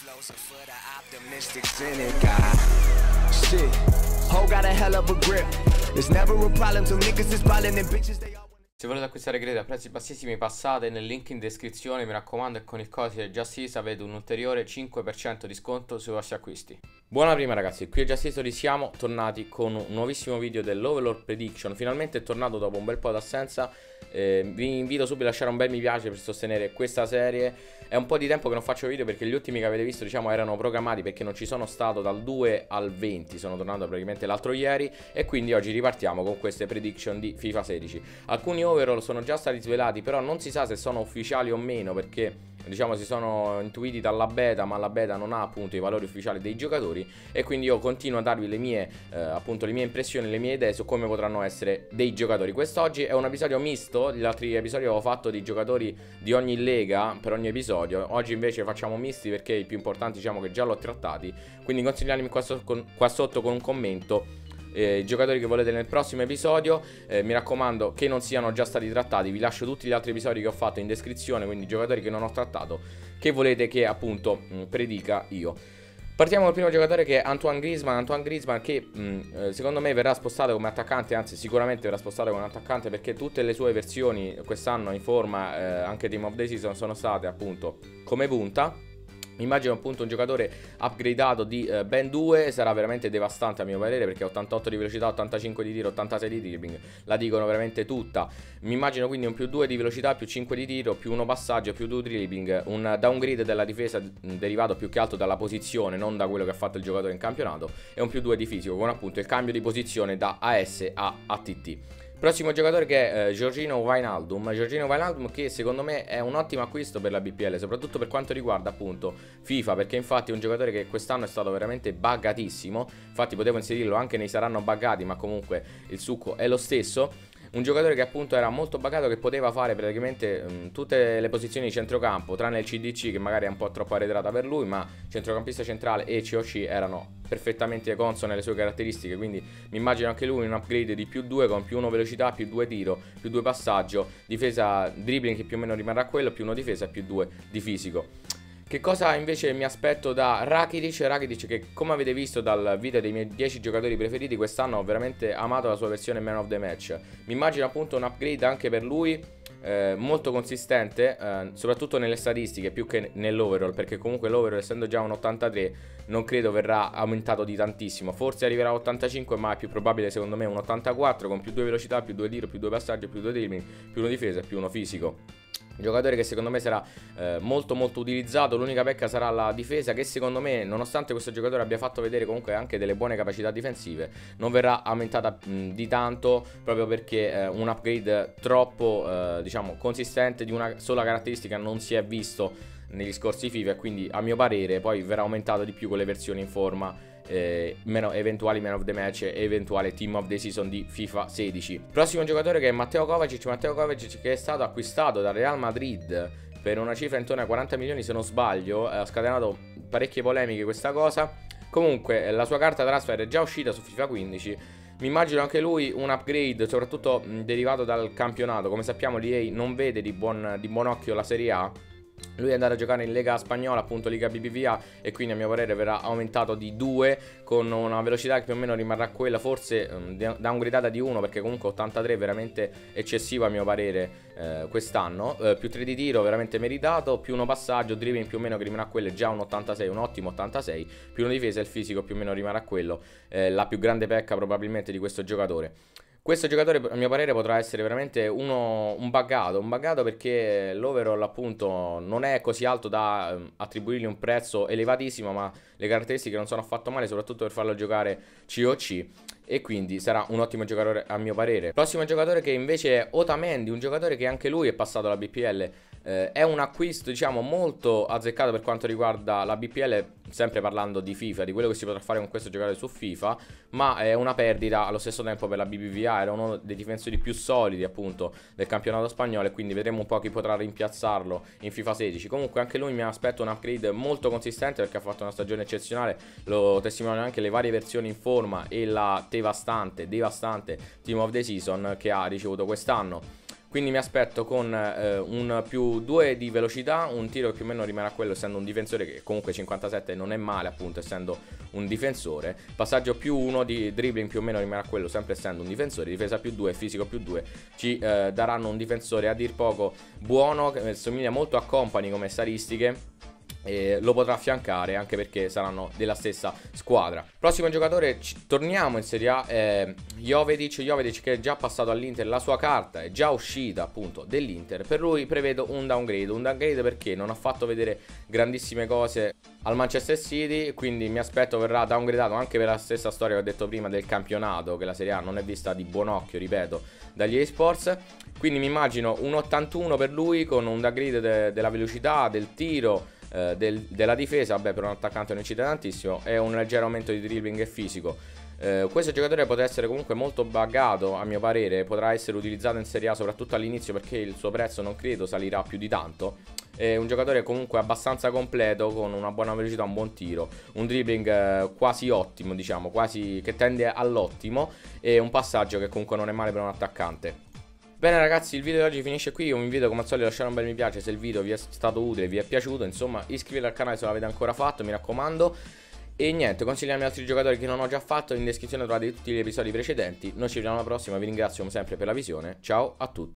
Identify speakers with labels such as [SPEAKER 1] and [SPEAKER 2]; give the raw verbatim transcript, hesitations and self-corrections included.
[SPEAKER 1] Explosive for the optimistic cynic. Shit, ho got a hell of a grip. There's never a problem till niggas is ballin' and bitches they all.
[SPEAKER 2] Se volete acquistare crediti a prezzi bassissimi passate nel link in descrizione, mi raccomando, e con il codice JustIs avete un ulteriore cinque per cento di sconto sui vostri acquisti. Buona prima ragazzi, qui è JustIs, siamo tornati con un nuovissimo video dell'Overlord Prediction. Finalmente è tornato dopo un bel po' d'assenza. Eh, vi invito subito a lasciare un bel mi piace per sostenere questa serie. È un po' di tempo che non faccio video perché gli ultimi che avete visto, diciamo, erano programmati perché non ci sono stato dal due al venti. Sono tornato praticamente l'altro ieri e quindi oggi ripartiamo con queste prediction di FIFA sedici. Alcuni overall sono già stati svelati, però non si sa se sono ufficiali o meno perché, diciamo, si sono intuiti dalla beta, ma la beta non ha appunto i valori ufficiali dei giocatori, e quindi io continuo a darvi le mie eh, appunto le mie impressioni, le mie idee su come potranno essere dei giocatori. Quest'oggi è un episodio misto, gli altri episodi avevo fatto di giocatori di ogni lega per ogni episodio. Oggi invece facciamo misti perché i più importanti, diciamo, che già l'ho trattati, quindi consigliatemi qua, so con, qua sotto con un commento Eh, i giocatori che volete nel prossimo episodio. eh, Mi raccomando che non siano già stati trattati. Vi lascio tutti gli altri episodi che ho fatto in descrizione, quindi giocatori che non ho trattato, che volete che appunto mh, predica io. Partiamo col primo giocatore, che è Antoine Griezmann. Antoine Griezmann che mh, eh, secondo me verrà spostato come attaccante, anzi sicuramente verrà spostato come attaccante perché tutte le sue versioni quest'anno in forma, eh, anche Team of the Season, sono state appunto come punta. Immagino appunto un giocatore upgradato di eh, ben due, sarà veramente devastante a mio parere perché ottantotto di velocità, ottantacinque di tiro, ottantasei di dribbling, la dicono veramente tutta. Mi immagino quindi un più due di velocità, più cinque di tiro, più uno passaggio, più due dribbling, un downgrade della difesa derivato più che altro dalla posizione, non da quello che ha fatto il giocatore in campionato, e un più due di fisico con appunto il cambio di posizione da A S a A T T. Prossimo giocatore, che è eh, Georginio Wijnaldum. Georginio Wijnaldum che secondo me è un ottimo acquisto per la B P L, soprattutto per quanto riguarda appunto FIFA, perché infatti è un giocatore che quest'anno è stato veramente buggatissimo. Infatti potevo inserirlo anche nei saranno buggati, ma comunque il succo è lo stesso. Un giocatore che appunto era molto buggato, che poteva fare praticamente um, tutte le posizioni di centrocampo, tranne il C D C che magari è un po' troppo arretrata per lui, ma centrocampista centrale e C O C erano perfettamente consone alle sue caratteristiche, quindi mi immagino anche lui un upgrade di più due con più uno velocità, più due tiro, più due passaggio, difesa dribbling che più o meno rimarrà quello, più uno difesa e più due di fisico. Che cosa invece mi aspetto da Rakitic? Rakitic che, come avete visto dal video dei miei dieci giocatori preferiti, quest'anno ho veramente amato la sua versione Man of the Match. Mi immagino appunto un upgrade anche per lui, eh, molto consistente, eh, soprattutto nelle statistiche più che nell'overall, perché comunque l'overall, essendo già un ottantatré, non credo verrà aumentato di tantissimo. Forse arriverà a ottantacinque, ma è più probabile secondo me un ottantaquattro con più due velocità, più due tiro, più due passaggio, più due dribbling, più uno difesa e più uno fisico. Giocatore che secondo me sarà eh, molto molto utilizzato. L'unica pecca sarà la difesa, che secondo me, nonostante questo giocatore abbia fatto vedere comunque anche delle buone capacità difensive, non verrà aumentata mh, di tanto, proprio perché eh, un upgrade troppo eh, diciamo consistente di una sola caratteristica non si è visto negli scorsi FIFA, e quindi a mio parere poi verrà aumentato di più con le versioni in forma, Eh, meno, eventuali Man of the Match e eventuale Team of the Season di FIFA sedici. Prossimo giocatore, che è Matteo Kovacic. Matteo Kovacic che è stato acquistato dal Real Madrid per una cifra intorno ai quaranta milioni se non sbaglio. Ha scatenato parecchie polemiche questa cosa. Comunque la sua carta transfer è già uscita su FIFA quindici. Mi immagino anche lui un upgrade, soprattutto mh, derivato dal campionato. Come sappiamo l'E A non vede di buon, di buon occhio la Serie A. Lui è andato a giocare in Lega Spagnola, appunto Liga B B V A, e quindi a mio parere verrà aumentato di due con una velocità che più o meno rimarrà quella, forse um, downgradata di uno, perché comunque ottantatré è veramente eccessivo a mio parere eh, quest'anno. eh, Più tre di tiro veramente meritato, più uno passaggio, dribbling più o meno che rimarrà quello, è già un ottantasei, un ottimo ottantasei, più una difesa e il fisico più o meno rimarrà quello, eh, la più grande pecca probabilmente di questo giocatore. Questo giocatore a mio parere potrà essere veramente uno, un buggato, un buggato perché l'overall appunto non è così alto da um, attribuirgli un prezzo elevatissimo, ma le caratteristiche non sono affatto male, soprattutto per farlo giocare C O C, e quindi sarà un ottimo giocatore a mio parere. Prossimo giocatore, che invece è Otamendi, un giocatore che anche lui è passato alla B P L. Eh, è un acquisto, diciamo, molto azzeccato per quanto riguarda la B P L, sempre parlando di FIFA, di quello che si potrà fare con questo giocatore su FIFA, ma è una perdita allo stesso tempo per la B B V A. Era uno dei difensori più solidi appunto del campionato spagnolo, e quindi vedremo un po' chi potrà rimpiazzarlo in FIFA sedici. Comunque anche lui mi aspetto un upgrade molto consistente, perché ha fatto una stagione eccezionale, lo testimoniano anche le varie versioni in forma e la devastante, devastante Team of the Season che ha ricevuto quest'anno. Quindi mi aspetto con eh, un più due di velocità, un tiro che più o meno rimarrà quello, essendo un difensore che comunque cinquantasette non è male, appunto, essendo un difensore. Passaggio più uno di dribbling più o meno rimarrà quello, sempre essendo un difensore. Difesa più due, fisico più due, ci eh, daranno un difensore a dir poco buono, che somiglia molto a Kompany come statistiche. E lo potrà affiancare, anche perché saranno della stessa squadra. Prossimo giocatore, torniamo in Serie A, è Jovetic. Jovetic che è già passato all'Inter, la sua carta è già uscita appunto dell'Inter. Per lui prevedo un downgrade, un downgrade perché non ha fatto vedere grandissime cose al Manchester City, quindi mi aspetto verrà downgradato anche per la stessa storia che ho detto prima del campionato, che la Serie A non è vista di buon occhio, ripeto, dagli eSports. Quindi mi immagino un ottantuno per lui, con un downgrade de della velocità, del tiro, eh, del, della difesa. Vabbè, per un attaccante non incide tantissimo, e un leggero aumento di dribbling e fisico. Eh, questo giocatore potrà essere comunque molto buggato, a mio parere, potrà essere utilizzato in Serie A soprattutto all'inizio, perché il suo prezzo non credo salirà più di tanto. È un giocatore comunque abbastanza completo, con una buona velocità, un buon tiro, un dribbling eh, quasi ottimo, diciamo, quasi che tende all'ottimo, e un passaggio che comunque non è male per un attaccante. Bene ragazzi, il video di oggi finisce qui. Io vi invito come al solito a lasciare un bel mi piace se il video vi è stato utile, vi è piaciuto. Insomma, iscrivetevi al canale se non l'avete ancora fatto, mi raccomando. E niente, consigliami altri giocatori che non ho già fatto. In descrizione trovate tutti gli episodi precedenti. Noi ci vediamo alla prossima, vi ringrazio come sempre per la visione. Ciao a tutti.